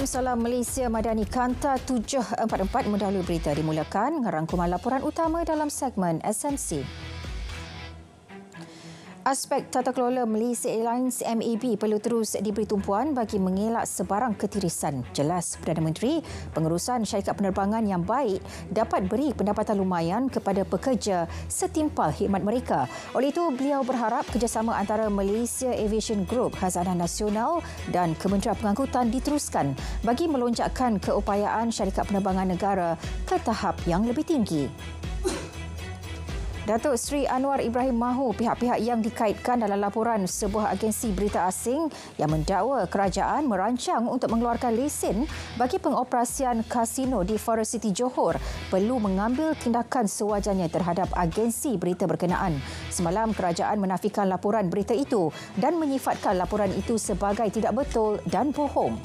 Salam Malaysia Madani Kanta 744 mendahului berita dimulakan rangkuman laporan utama dalam segmen SMC. Aspek tata kelola Malaysia Airlines MAB perlu terus diberi tumpuan bagi mengelak sebarang ketirisan. Jelas Perdana Menteri, pengurusan syarikat penerbangan yang baik dapat beri pendapatan lumayan kepada pekerja setimpal khidmat mereka. Oleh itu, beliau berharap kerjasama antara Malaysia Aviation Group, Khazanah Nasional dan Kementerian Pengangkutan diteruskan bagi melonjakkan keupayaan syarikat penerbangan negara ke tahap yang lebih tinggi. Datuk Seri Anwar Ibrahim mahu pihak-pihak yang dikaitkan dalam laporan sebuah agensi berita asing yang mendakwa kerajaan merancang untuk mengeluarkan lesen bagi pengoperasian kasino di Forest City Johor perlu mengambil tindakan sewajarnya terhadap agensi berita berkenaan. Semalam, kerajaan menafikan laporan berita itu dan menyifatkan laporan itu sebagai tidak betul dan bohong.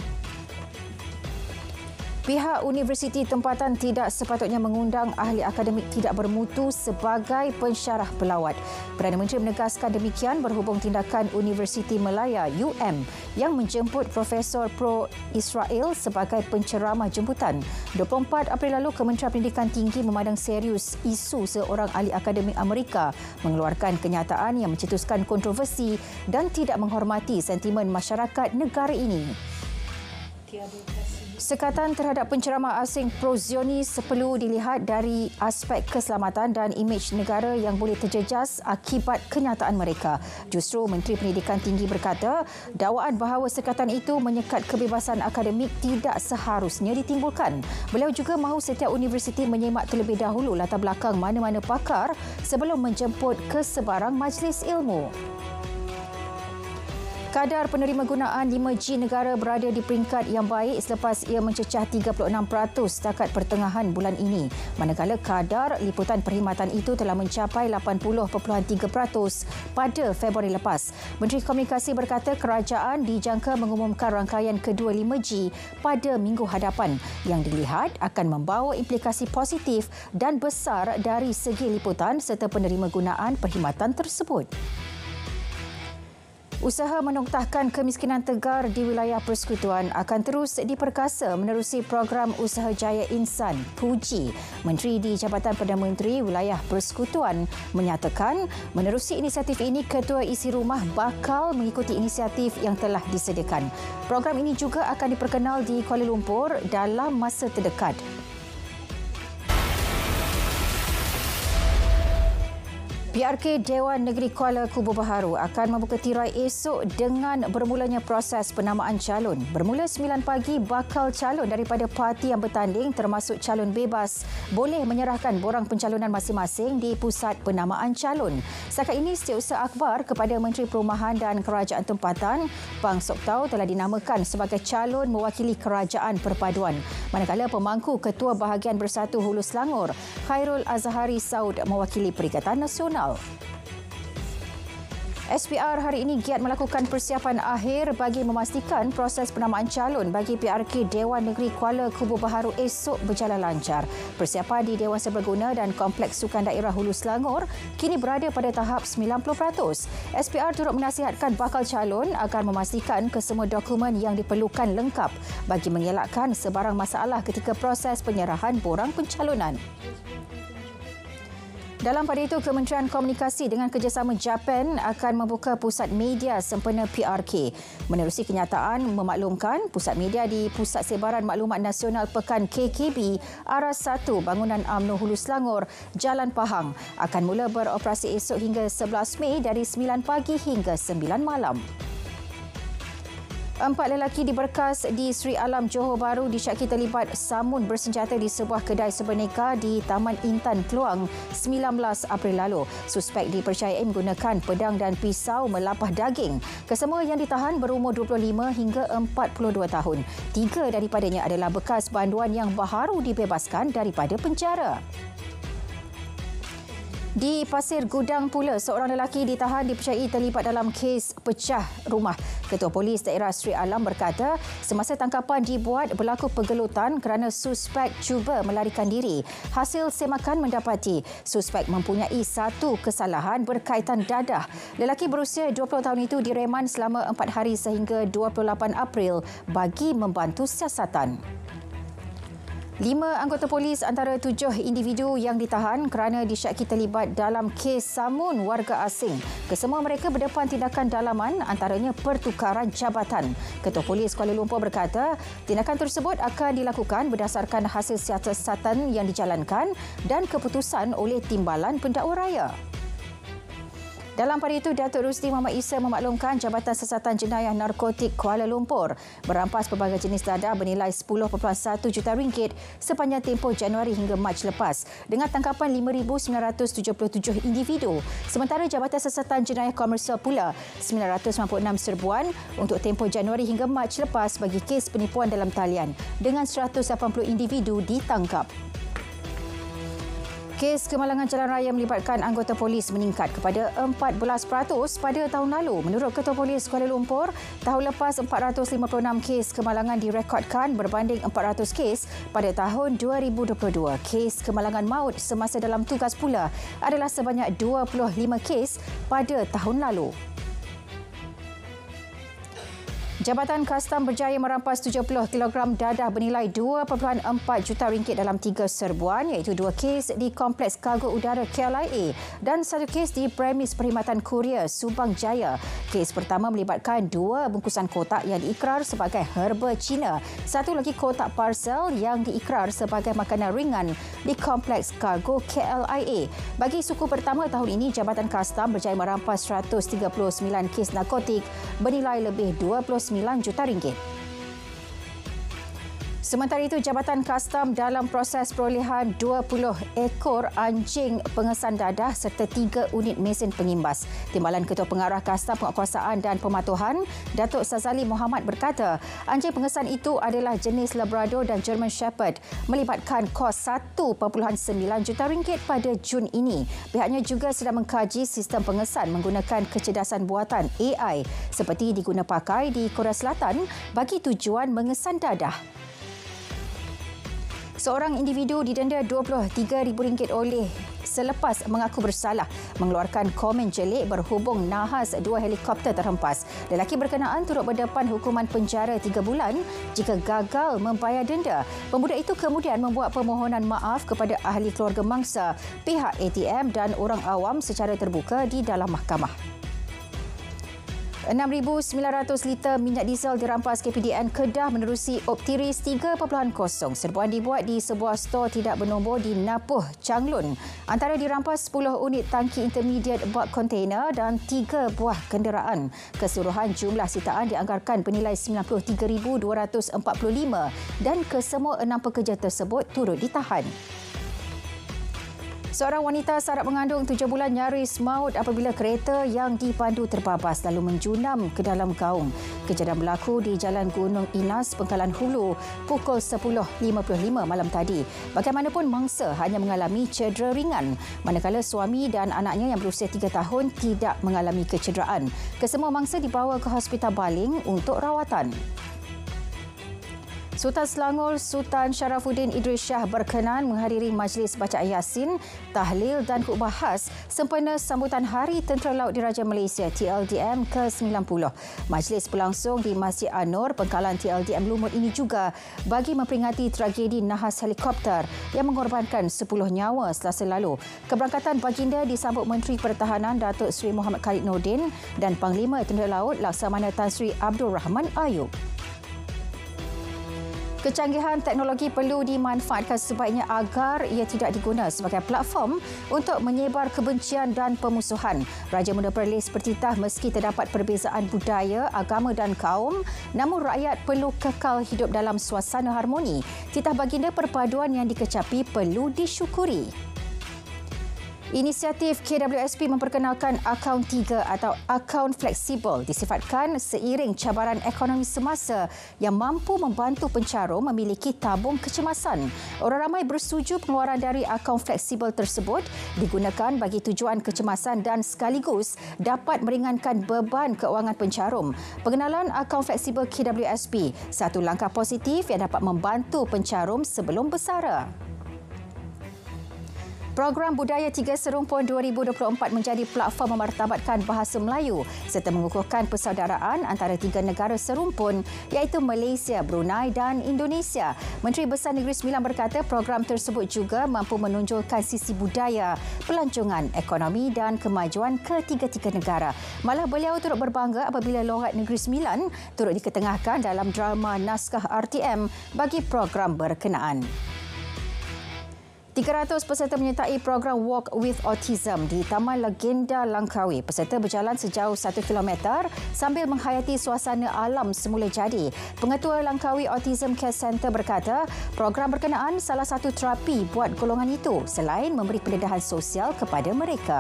Pihak universiti tempatan tidak sepatutnya mengundang ahli akademik tidak bermutu sebagai pensyarah pelawat. Perdana Menteri menegaskan demikian berhubung tindakan Universiti Malaya UM yang menjemput Profesor Pro-Israel sebagai penceramah jemputan. 24 April lalu, Kementerian Pendidikan Tinggi memandang serius isu seorang ahli akademik Amerika mengeluarkan kenyataan yang mencetuskan kontroversi dan tidak menghormati sentimen masyarakat negara ini. Sekatan terhadap penceramah asing pro-Zionis perlu dilihat dari aspek keselamatan dan imej negara yang boleh terjejas akibat kenyataan mereka. Justru Menteri Pendidikan Tinggi berkata, dakwaan bahawa sekatan itu menyekat kebebasan akademik tidak seharusnya ditimbulkan. Beliau juga mahu setiap universiti menyemak terlebih dahulu latar belakang mana-mana pakar sebelum menjemput ke sebarang majlis ilmu. Kadar penerima gunaan 5G negara berada di peringkat yang baik selepas ia mencecah 36% setakat pertengahan bulan ini. Manakala kadar liputan perkhidmatan itu telah mencapai 80.3% pada Februari lepas. Menteri Komunikasi berkata kerajaan dijangka mengumumkan rangkaian kedua 5G pada minggu hadapan yang dilihat akan membawa implikasi positif dan besar dari segi liputan serta penerima gunaan perkhidmatan tersebut. Usaha menoktahkan kemiskinan tegar di wilayah persekutuan akan terus diperkasa menerusi program Usaha Jaya Insan (PUJI). Menteri di Jabatan Perdana Menteri Wilayah Persekutuan menyatakan menerusi inisiatif ini, ketua isi rumah bakal mengikuti inisiatif yang telah disediakan. Program ini juga akan diperkenal di Kuala Lumpur dalam masa terdekat. PRK Dewan Negeri Kuala Kubu Baharu akan membuka tirai esok dengan bermulanya proses penamaan calon. Bermula 9 pagi, bakal calon daripada parti yang bertanding termasuk calon bebas boleh menyerahkan borang pencalonan masing-masing di pusat penamaan calon. Setakat ini, Setiausaha Akhbar kepada Menteri Perumahan dan Kerajaan Tempatan, Pang Sok Tau, telah dinamakan sebagai calon mewakili Kerajaan Perpaduan. Manakala pemangku Ketua Bahagian Bersatu Hulu Selangor, Khairul Azhari Saud, mewakili Perikatan Nasional. SPR hari ini giat melakukan persiapan akhir bagi memastikan proses penamaan calon bagi PRK Dewan Negeri Kuala Kubu Baharu esok berjalan lancar. Persiapan di Dewan Serbaguna dan Kompleks Sukan Daerah Hulu Selangor kini berada pada tahap 90%. SPR turut menasihatkan bakal calon agar memastikan kesemua dokumen yang diperlukan lengkap bagi mengelakkan sebarang masalah ketika proses penyerahan borang pencalonan. Dalam pada itu, Kementerian Komunikasi dengan kerjasama Japan akan membuka pusat media sempena PRK. Menerusi kenyataan memaklumkan pusat media di Pusat Sebaran Maklumat Nasional Pekan KKB Aras 1 Bangunan UMNO Hulu Selangor, Jalan Pahang akan mula beroperasi esok hingga 11 Mei dari 9 pagi hingga 9 malam. 4 lelaki diberkas di Sri Alam Johor Bahru disyaki terlibat samun bersenjata di sebuah kedai sebeneka di Taman Intan Keluang 19 April lalu. Suspek dipercayai menggunakan pedang dan pisau melapah daging. Kesemua yang ditahan berumur 25 hingga 42 tahun. 3 daripadanya adalah bekas banduan yang baharu dibebaskan daripada penjara. Di Pasir Gudang pula, seorang lelaki ditahan dipercayai terlibat dalam kes pecah rumah. Ketua Polis Daerah Sri Alam berkata, semasa tangkapan dibuat berlaku pergelutan kerana suspek cuba melarikan diri. Hasil semakan mendapati suspek mempunyai satu kesalahan berkaitan dadah. Lelaki berusia 20 tahun itu direman selama 4 hari sehingga 28 April bagi membantu siasatan. 5 anggota polis antara 7 individu yang ditahan kerana disyaki terlibat dalam kes samun warga asing. Kesemua mereka berdepan tindakan dalaman antaranya pertukaran jabatan. Ketua Polis Kuala Lumpur berkata, tindakan tersebut akan dilakukan berdasarkan hasil siasatan yang dijalankan dan keputusan oleh Timbalan Pendakwa Raya. Dalam pada itu, Datuk Rusdi Muhammad Isa memaklumkan Jabatan Siasatan Jenayah Narkotik Kuala Lumpur merampas pelbagai jenis dadah bernilai 10.1 juta ringgit sepanjang tempoh Januari hingga Mac lepas dengan tangkapan 5,977 individu. Sementara Jabatan Siasatan Jenayah Komersial pula 996 serbuan untuk tempoh Januari hingga Mac lepas bagi kes penipuan dalam talian dengan 180 individu ditangkap. Kes kemalangan jalan raya melibatkan anggota polis meningkat kepada 14% pada tahun lalu. Menurut Ketua Polis Kuala Lumpur, tahun lepas 456 kes kemalangan direkodkan berbanding 400 kes pada tahun 2022. Kes kemalangan maut semasa dalam tugas pula adalah sebanyak 25 kes pada tahun lalu. Jabatan Kastam berjaya merampas 70 kg dadah bernilai 2.4 juta ringgit dalam 3 serbuan iaitu 2 kes di Kompleks Kargo Udara KLIA dan 1 kes di premis Perkhidmatan Kurier Subang Jaya. Kes pertama melibatkan 2 bungkusan kotak yang diikrar sebagai herba Cina, 1 lagi kotak parsel yang diikrar sebagai makanan ringan di Kompleks Kargo KLIA. Bagi suku pertama tahun ini, Jabatan Kastam berjaya merampas 139 kes narkotik bernilai lebih 29 juta ringgit. Sementara itu, Jabatan Kastam dalam proses perolehan 20 ekor anjing pengesan dadah serta 3 unit mesin pengimbas. Timbalan Ketua Pengarah Kastam Penguatkuasaan dan Pematuhan, Datuk Sazali Muhammad berkata, anjing pengesan itu adalah jenis Labrador dan German Shepherd melibatkan kos 1.9 juta ringgit pada Jun ini. Pihaknya juga sedang mengkaji sistem pengesan menggunakan kecerdasan buatan AI seperti diguna pakai di Korea Selatan bagi tujuan mengesan dadah. Seorang individu didenda RM23,000 oleh selepas mengaku bersalah mengeluarkan komen jelek berhubung nahas 2 helikopter terhempas. Lelaki berkenaan turut berdepan hukuman penjara 3 bulan jika gagal membayar denda. Pemuda itu kemudian membuat permohonan maaf kepada ahli keluarga mangsa, pihak ATM dan orang awam secara terbuka di dalam mahkamah. 6,900 liter minyak diesel dirampas KPDN Kedah menerusi Optiris 3.0. Serbuan dibuat di sebuah stor tidak bernombor di Napuh, Changlun. Antara dirampas 10 unit tangki intermediate bak kontainer dan 3 buah kenderaan. Keseluruhan jumlah sitaan dianggarkan bernilai RM93,245 dan kesemua 6 pekerja tersebut turut ditahan. Seorang wanita sarap mengandung 7 bulan nyaris maut apabila kereta yang dipandu terbabas lalu menjunam ke dalam gaung. Kejadian berlaku di Jalan Gunung Inas, Bengkalan Hulu pukul 10.55 malam tadi. Bagaimanapun mangsa hanya mengalami cedera ringan, manakala suami dan anaknya yang berusia 3 tahun tidak mengalami kecederaan. Kesemua mangsa dibawa ke Hospital Baling untuk rawatan. Sultan Selangor Sultan Sharafuddin Idris Shah berkenan menghadiri majlis bacaan Yasin, tahlil dan khutbah khas sempena sambutan Hari Tentera Laut Diraja Malaysia TLDM ke-90. Majlis berlangsung di Masjid An-Nur, Pengkalan TLDM Lumut ini juga bagi memperingati tragedi nahas helikopter yang mengorbankan 10 nyawa Selasa lalu. Keberangkatan baginda disambut Menteri Pertahanan Datuk Seri Muhammad Khalid Nordin dan Panglima Tentera Laut Laksamana Tan Sri Abdul Rahman Ayub. Kecanggihan teknologi perlu dimanfaatkan sebaiknya agar ia tidak diguna sebagai platform untuk menyebar kebencian dan pemusuhan. Raja Muda Perlis bertitah meski terdapat perbezaan budaya, agama dan kaum, namun rakyat perlu kekal hidup dalam suasana harmoni. Titah baginda perpaduan yang dikecapi perlu disyukuri. Inisiatif KWSP memperkenalkan akaun 3 atau akaun fleksibel disifatkan seiring cabaran ekonomi semasa yang mampu membantu pencarum memiliki tabung kecemasan. Orang ramai bersetuju pengeluaran dari akaun fleksibel tersebut digunakan bagi tujuan kecemasan dan sekaligus dapat meringankan beban keuangan pencarum. Pengenalan akaun fleksibel KWSP, satu langkah positif yang dapat membantu pencarum sebelum bersara. Program Budaya 3 Serumpun 2024 menjadi platform memartabatkan bahasa Melayu serta mengukuhkan persaudaraan antara tiga negara serumpun iaitu Malaysia, Brunei dan Indonesia. Menteri Besar Negeri Sembilan berkata program tersebut juga mampu menonjolkan sisi budaya, pelancongan, ekonomi dan kemajuan ketiga-tiga negara. Malah beliau turut berbangga apabila Lorat Negeri Sembilan turut diketengahkan dalam drama naskah RTM bagi program berkenaan. 300 peserta menyertai program Walk with Autism di Taman Legenda Langkawi. Peserta berjalan sejauh 1 km sambil menghayati suasana alam semula jadi. Pengetua Langkawi Autism Care Centre berkata, program berkenaan salah satu terapi buat golongan itu selain memberi pendedahan sosial kepada mereka.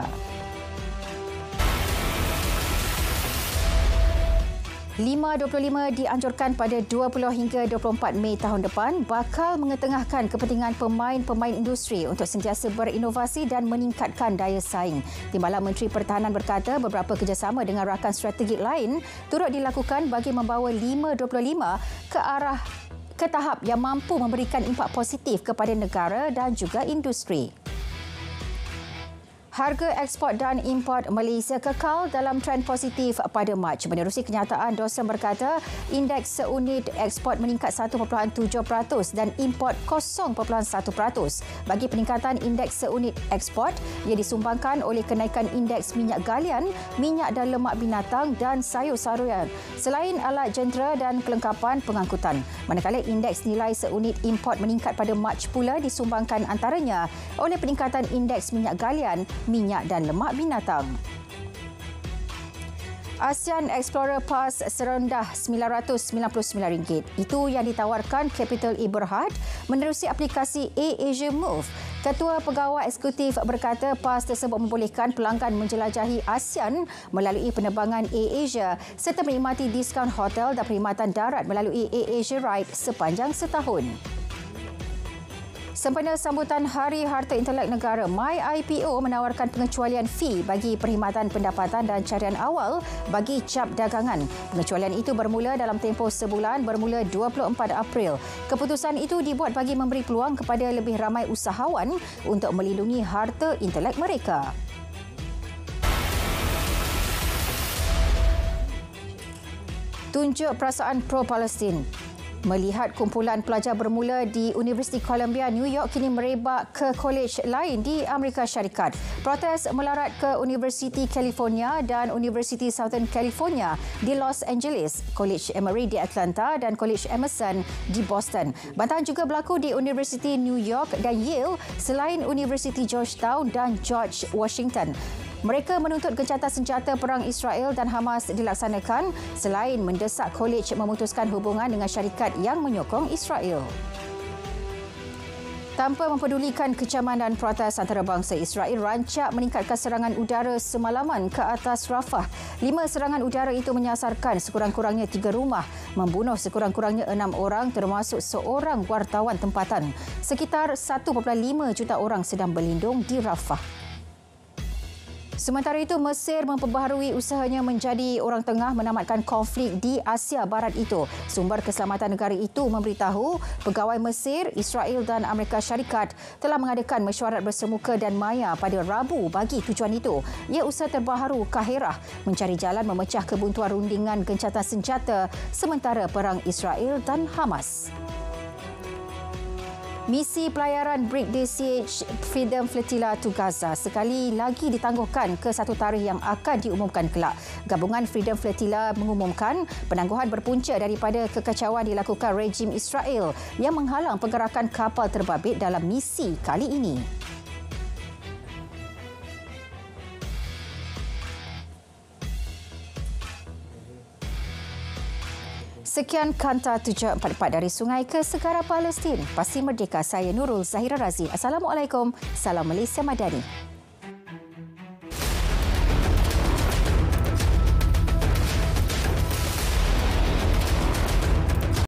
5.25 dianjurkan pada 20 hingga 24 Mei tahun depan bakal mengetengahkan kepentingan pemain-pemain industri untuk sentiasa berinovasi dan meningkatkan daya saing. Timbalan Menteri Pertahanan berkata beberapa kerjasama dengan rakan strategik lain turut dilakukan bagi membawa 5.25 ke tahap yang mampu memberikan impak positif kepada negara dan juga industri. Harga ekspor dan import Malaysia kekal dalam trend positif pada Mac. Menerusi kenyataan, Dawson berkata indeks seunit ekspor meningkat 1.7% dan import 0.1%. Bagi peningkatan indeks seunit ekspor ia disumbangkan oleh kenaikan indeks minyak galian, minyak dan lemak binatang dan sayur-sayuran selain alat jentera dan kelengkapan pengangkutan. Manakala indeks nilai seunit import meningkat pada Mac pula disumbangkan antaranya oleh peningkatan indeks minyak galian, minyak dan lemak binatang. ASEAN Explorer Pass serendah RM999. Itu yang ditawarkan Capital E Berhad menerusi aplikasi AirAsia Move. Ketua Pegawai Eksekutif berkata pas tersebut membolehkan pelanggan menjelajahi ASEAN melalui penerbangan AirAsia serta menikmati diskaun hotel dan perkhidmatan darat melalui AirAsia Ride sepanjang setahun. Sempena sambutan Hari Harta Intelek Negara, MyIPO menawarkan pengecualian fee bagi perkhidmatan pendapatan dan carian awal bagi cap dagangan. Pengecualian itu bermula dalam tempoh sebulan bermula 24 April. Keputusan itu dibuat bagi memberi peluang kepada lebih ramai usahawan untuk melindungi harta intelek mereka. Tunjuk perasaan pro-Palestin. Melihat kumpulan pelajar bermula di Universiti Columbia, New York kini merebak ke kolej lain di Amerika Syarikat. Protes melarat ke Universiti California dan Universiti Southern California di Los Angeles, Kolej Emory di Atlanta dan Kolej Emerson di Boston. Bantahan juga berlaku di Universiti New York dan Yale selain Universiti Georgetown dan George Washington. Mereka menuntut gencatan senjata perang Israel dan Hamas dilaksanakan selain mendesak kolej memutuskan hubungan dengan syarikat yang menyokong Israel. Tanpa mempedulikan kecaman dan protes antarabangsa, Israel rancak meningkatkan serangan udara semalaman ke atas Rafah. 5 serangan udara itu menyasarkan sekurang-kurangnya 3 rumah, membunuh sekurang-kurangnya 6 orang termasuk seorang wartawan tempatan. Sekitar 1.5 juta orang sedang berlindung di Rafah. Sementara itu, Mesir memperbaharui usahanya menjadi orang tengah menamatkan konflik di Asia Barat itu. Sumber keselamatan negara itu memberitahu pegawai Mesir, Israel dan Amerika Syarikat telah mengadakan mesyuarat bersemuka dan maya pada Rabu bagi tujuan itu. Ia usaha terbaharu Kahirah mencari jalan memecah kebuntuan rundingan gencatan senjata sementara perang Israel dan Hamas. Misi pelayaran Brigade-CH Freedom Flotilla to Gaza sekali lagi ditangguhkan ke satu tarikh yang akan diumumkan kelak. Gabungan Freedom Flotilla mengumumkan penangguhan berpunca daripada kekacauan dilakukan rejim Israel yang menghalang pergerakan kapal terbabit dalam misi kali ini. Sekian Kanta 744 dari Sungai ke Segara Palestin. Pasti Merdeka, saya Nurul Zahira Razif. Assalamualaikum. Salam Malaysia Madani.